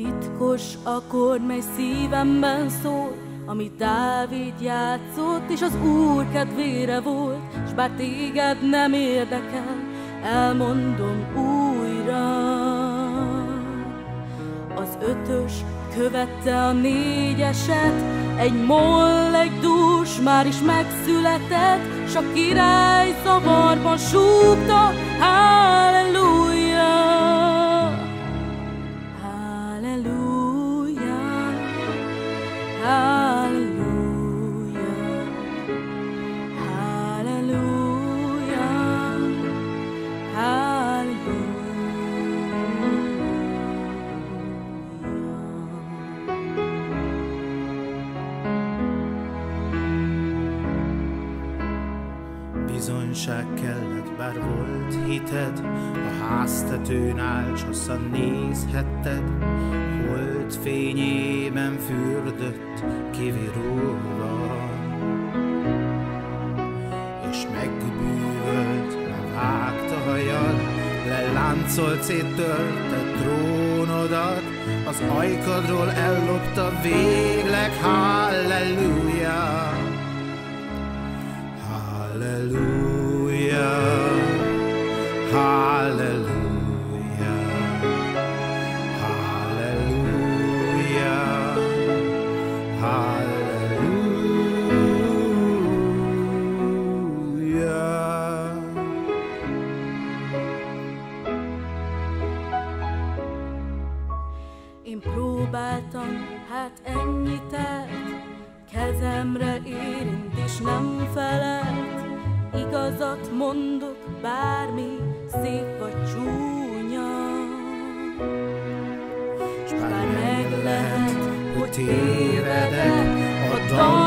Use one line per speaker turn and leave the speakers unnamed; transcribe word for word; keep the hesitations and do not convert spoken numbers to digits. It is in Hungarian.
Titkos akkord, mely szívemben szól, amit Dávid játszott, és az Úr kedvére volt, s bár téged nem érdekel, elmondom újra. Az ötös követte a négyeset, egy moll, egy dús már is megszületett, s a király zavarban súgta, halleluja! Halleluja! Halleluja! Halleluja! Halleluja!
Bizonyság kellett, bár volt hited, a háztetőn álcsoszan nézhetted, holt fényében fürdött kivirulva, és megbűvölt, levágta hajad, leláncolt, széttörte trónodat, az ajkadról ellopta végleg, halleluja! Halleluja, halleluja, halleluja, halleluja.
Én próbáltam, hát ennyi telt, kezemre érint és nem felelt. Igazat mondok, bármi szép vagy csúnya, s bár meg lehet, hogy tévedek, a dal